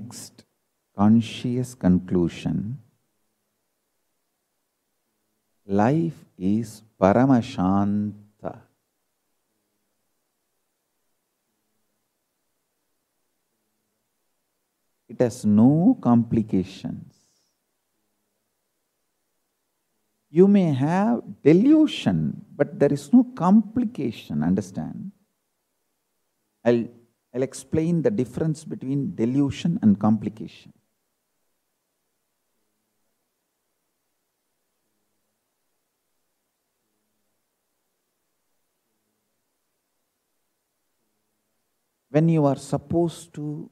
next conscious conclusion. Life is Paramashanta. It has no complications. You may have delusion, but there is no complication, understand? I'll explain the difference between delusion and complication. When you are supposed to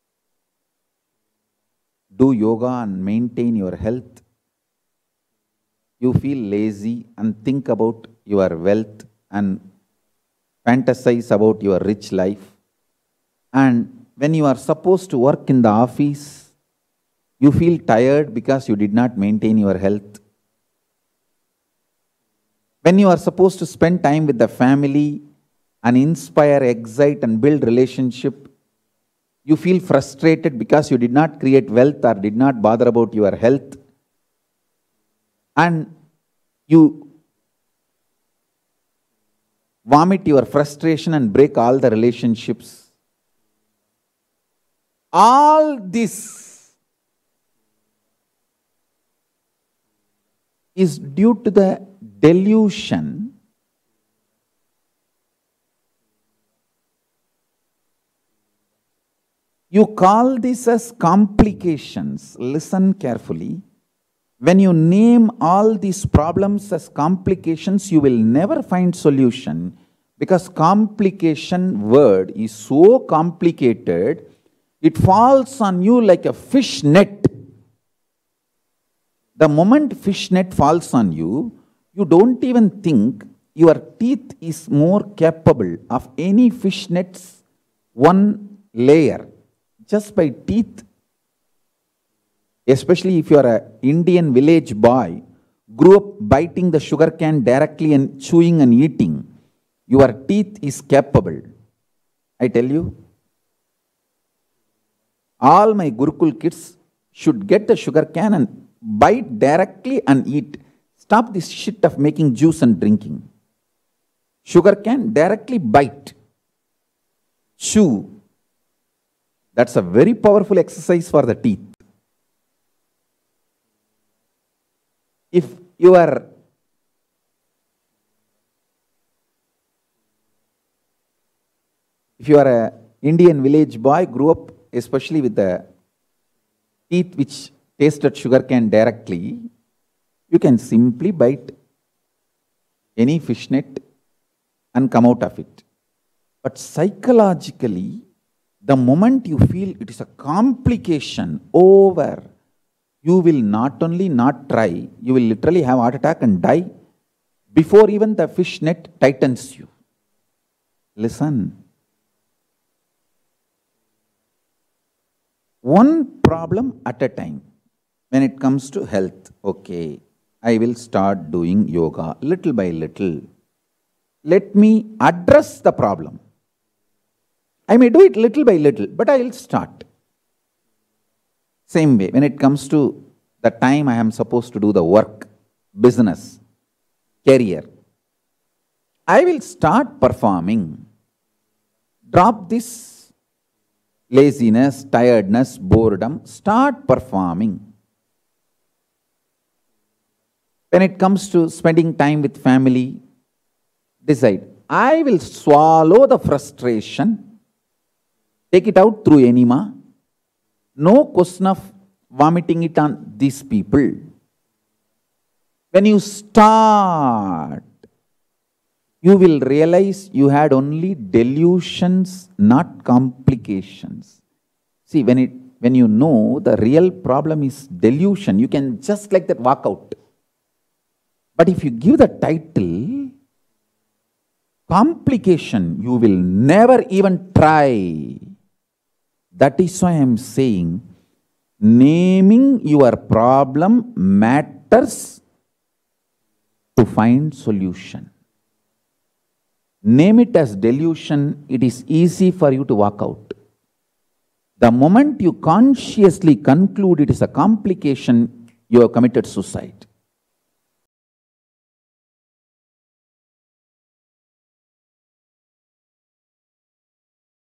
do yoga and maintain your health, you feel lazy and think about your wealth and fantasize about your rich life. And when you are supposed to work in the office, you feel tired because you did not maintain your health. When you are supposed to spend time with the family and inspire, excite, and build relationship, you feel frustrated because you did not create wealth or did not bother about your health. And you vomit your frustration and break all the relationships. All this is due to the delusion you call this as complications. Listen carefully. When you name all these problems as complications, you will never find solution, because complication word is so complicated, it falls on you like a fish net. The moment fish net falls on you, you don't even think your teeth is more capable of any fish net's one layer. Just by teeth, especially if you are an Indian village boy, grew up biting the sugar cane directly and chewing and eating, your teeth is capable. I tell you, all my Gurukul kids should get the sugar cane and bite directly and eat. Stop this shit of making juice and drinking. Sugar cane, directly bite. Chew. That's a very powerful exercise for the teeth. If you are an Indian village boy, grew up especially with the teeth which tasted sugarcane directly, you can simply bite any fish net and come out of it. But psychologically, the moment you feel it is a complication over, you will not only not try, you will literally have a heart attack and die before even the fish net tightens you. Listen. One problem at a time. When it comes to health, okay, I will start doing yoga little by little. Let me address the problem. I may do it little by little, but I will start. Same way, when it comes to the time I am supposed to do the work, business, career, I will start performing. Drop this laziness, tiredness, boredom, start performing. When it comes to spending time with family, decide, I will swallow the frustration, take it out through enema. No question of vomiting it on these people. When you start, you will realize you had only delusions, not complications. See, when you know the real problem is delusion, you can just like that walk out. But if you give the title complication, you will never even try. That is why I am saying, naming your problem matters to find solution. Name it as delusion, it is easy for you to walk out. The moment you consciously conclude it is a complication, you have committed suicide.